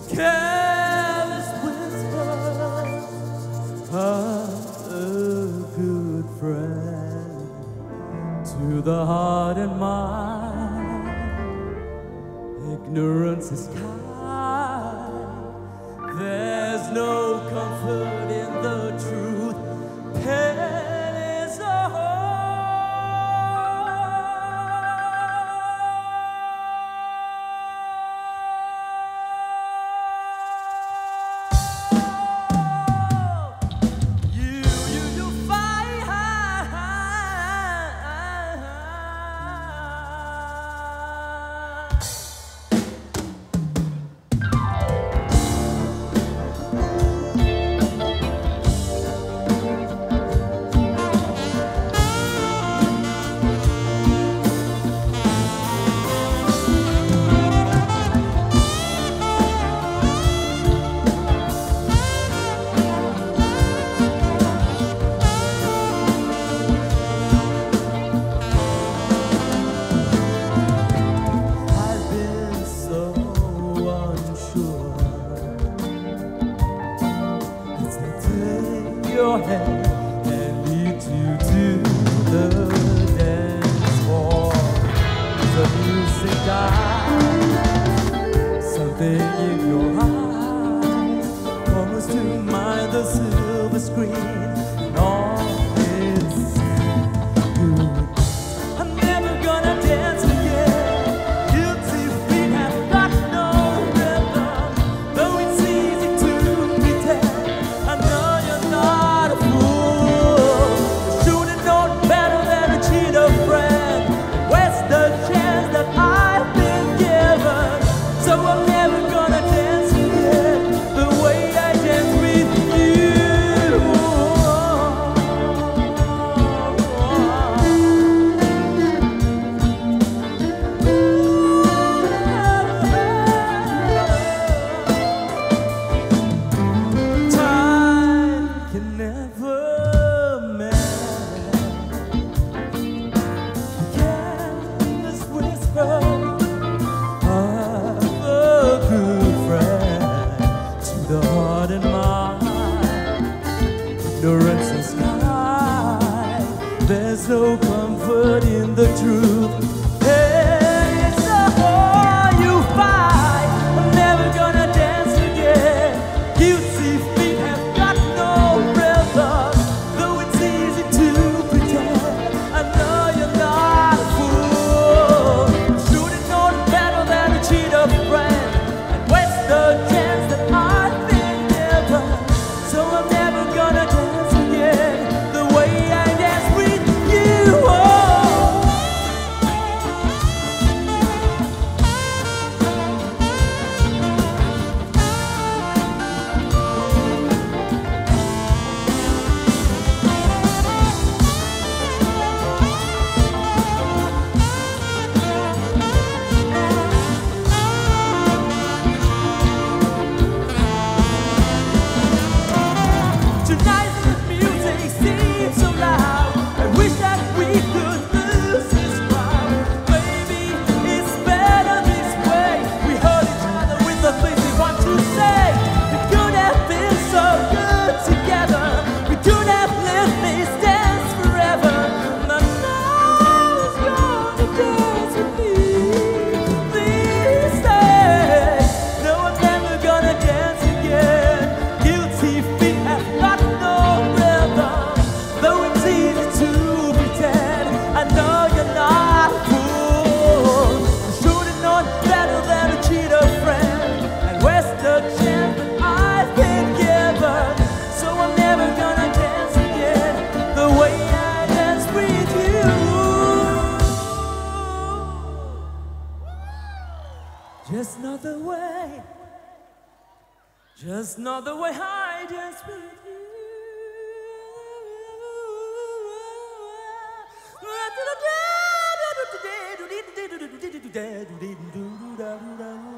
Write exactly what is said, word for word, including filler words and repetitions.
careless whisper of a good friend to the heart and mind. Ignorance is kind. There's no comfort in the truth. Pain is a your hand and lead you to the dance floor. The music dies, something in your eyes calls to mind the silver screen and all is good. I'm never gonna dance again. Guilty feet have got no rhythm, though it's easy to pretend. I know you're not a fool. You should have known better than to cheat a friend. Waste the chance that I've been given. So I'm never gonna dance again the way I dance with you. Time can never mend. Careless whisper of a good friend to the heart and mind. Ignorance is kind. There's no comfort in the truth. It's a hole you fight. I'm never gonna dance again. Guilty feet have got no rhythm, though it's easy to pretend. I know you're not a fool. You should have known better than to cheat a friend and waste the chance that I've been given. So I'm never gonna dance again the way I dance with you. Oh. Tonight the music seems so loud. I wish that we could lose this crowd. Baby, it's better this way. We hurt each other with the things we want to say. We could have been so good together. We could have lived this dance forever. But now it's gonna dance with me this day. No, I'm never gonna dance again. Guilty feet have got no rhythm, though it's easy to pretend. I know you're not a fool. You should have known better than to cheat a friend and waste the chance that I've been given. So I'm never gonna dance again the way I dance with you. Just not the way. Just not the way I dance with you.